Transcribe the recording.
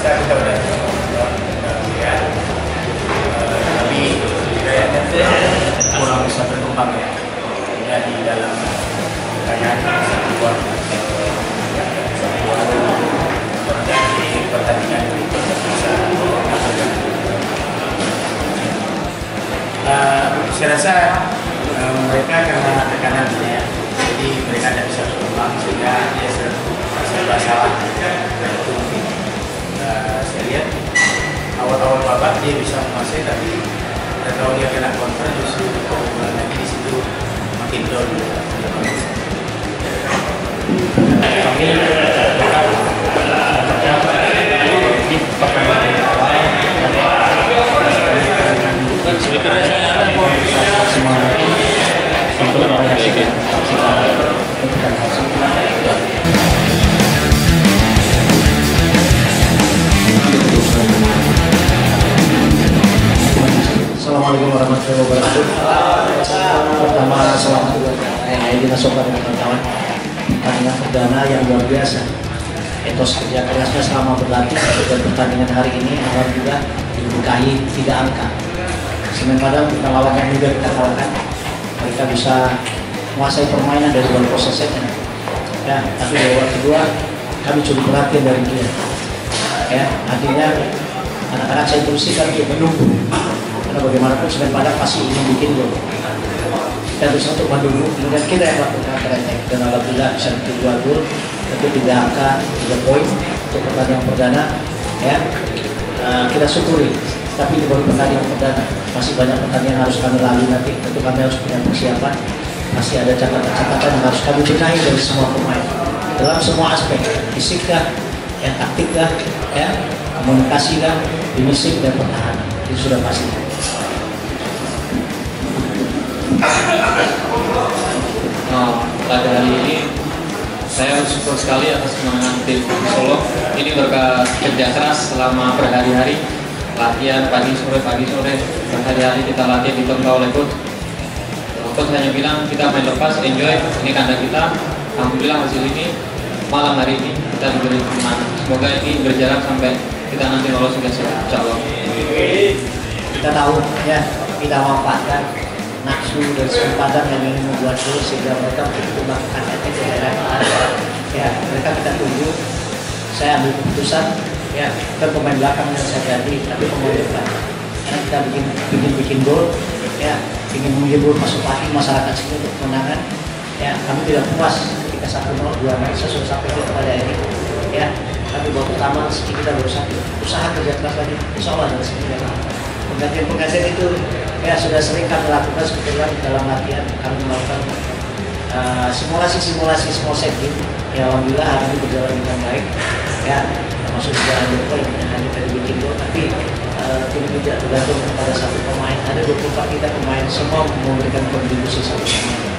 Saya kita udah lihat, tapi kayaknya kurang bisa berkembang ya. Ya di dalam pertanyaan sebuah pertandingan itu bisa saya rasa mereka karena tekanan ya, jadi mereka tidak bisa berkembang sehingga dia serba salah. Itu mungkin saya lihat awal-awal babak dia bisa menguasai, tapi kalau dia kena counter justru keunggulan lagi di situ makin down. Kami di pertandingan awal Assalamualaikum warahmatullahi wabarakatuh. Pertama, selamat dinasokan dengan kawan-kawan. Pertandingan perdana yang luar biasa. Etos kerja kerasnya selama berlatih dan pertandingan hari ini alhamdulillah diberkahi 3 angka. Semen Padang kita lawan yang juga kita kalahkan. Mereka bisa menguasai permainan dari luar prosesnya. Ya, tapi di babak kedua kami cukup perhatian dari dia. Ya, artinya anak-anak saya instruksikan untuk menunggu. Karena bagaimanapun Semen Padang pasti ingin bikin gol. Kita berusaha untuk menunggu, kemudian kita yang lakukan kerentek. Dan alhamdulillah bisa bikin 2 gol, tentu 3 angka, 3 poin untuk pertandingan perdana. Ya, kita syukuri. Tapi ini baru pertandingan perdana, masih banyak pertandingan yang harus kami lalui nanti. Tentu kami harus punya persiapan. Masih ada catatan-catatan yang harus kami benahi dari semua pemain dalam semua aspek, fisik kah, yang taktik kah, ya, komunikasi kah, finishing dan pertahanan. Itu sudah pasti. Pada hari ini saya bersyukur sekali atas kemenangan tim Solo. Ini berkat kerja keras selama berhari-hari, latihan pagi sore berhari-hari kita latihan ditentukan oleh coach. Coach hanya bilang kita main lepas, enjoy, ini kandang kita. Alhamdulillah hasil ini malam hari ini kita diberi kemenangan. Semoga ini berjalan sampai kita nanti lolos juga, insya Allah. Kita tahu ya, kita manfaatkan nafsu dan Semen Padang yang ingin membuat gol sehingga mereka begitu melakukan attack di daerah ya, mereka kita tunggu. Saya ambil keputusan ya, bukan pemain belakang yang saya ganti, tapi pemain depan. Karena kita bikin gol ya, ingin menghibur hati masyarakat sini untuk kemenangan ya. Kami tidak puas ketika 1-0 2 match sudah sampai kepada ini ya, tapi babak pertama kita berusaha kerja keras lagi, insya Allah dari sini penggantian itu ya sudah sering kami lakukan sebetulnya dalam latihan. Kami melakukan simulasi small setting ya, alhamdulillah hari ini berjalan dengan baik ya, termasuk jalan gol yang hanya tadi bikin gol, tapi tim tidak bergantung kepada satu pemain. Ada 24 kita pemain, semua memberikan kontribusi satu pemain.